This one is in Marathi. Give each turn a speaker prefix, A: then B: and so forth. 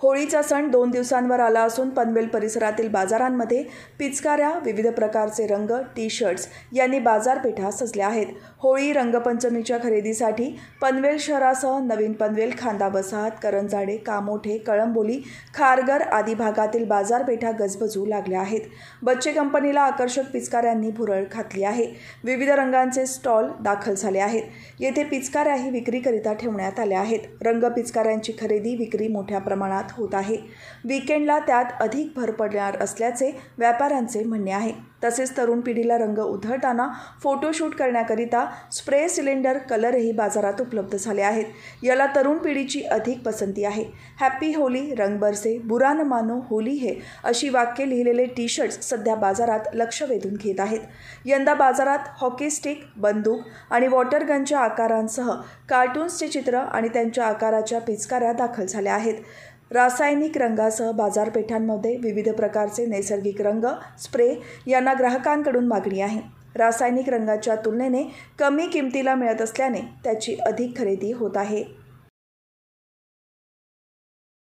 A: होळीचा सण 2 दिवसांवर आला असून पनवेल परिसरातील बाजारांमध्ये पिचकाऱ्या, विविध प्रकारचे रंग, टी-शर्ट्स यांनी बाजारपेठा सजल्या आहेत. होळी रंगपंचमीच्या खरेदीसाठी पनवेल शहरासह नवीन पनवेल, खांदा वसाहत, करंजाडे, कामोठे, कळंबोली, खारघर आदी भागातील बाजारपेठा गजबजू लागल्या आहेत. बच्चे कंपनीला आकर्षक पिचकाऱ्यांनी भुरळ घातली आहे. विविध रंगांचे स्टॉल दाखल झाले आहेत. येथे पिचकाऱ्याही विक्रीकरिता ठेवण्यात आल्या आहेत. रंग पिचकाऱ्यांची खरेदी विक्री मोठ्या प्रमाणात होत आहे. वीकेंडला त्यात अधिक भर पडणार असल्याचे व्यापाऱ्यांचे म्हणणे आहे. तसेच तरुण पिढीला रंग उधळताना फोटोशूट करण्याकरिता स्प्रे सिलेंडर कलरही बाजारात उपलब्ध झाले आहेत. याला तरुण पिढीची अधिक पसंती आहे. हॅपी होली, रंग बरसे, बुरा न मानो होली है अशी वाक्ये लिहिलेले टी-शर्ट्स सध्या बाजारात लक्ष वेधून घेत आहेत. यंदा बाजारात हॉकी स्टिक, बंदूक आणि वॉटर गनच्या आकारांसह कार्टून्सचे चित्र आणि त्यांच्या आकाराच्या पिचकाऱ्या दाखल झाल्या आहेत. रासायनिक रंगासह बाजारपेठांमध्ये विविध प्रकारचे नैसर्गिक रंग, स्प्रे यांना ग्राहकांकडून मागणी आहे. रासायनिक रंगाच्या तुलनेने कमी किमतीला मिळत असल्याने त्याची अधिक खरेदी होत आहे.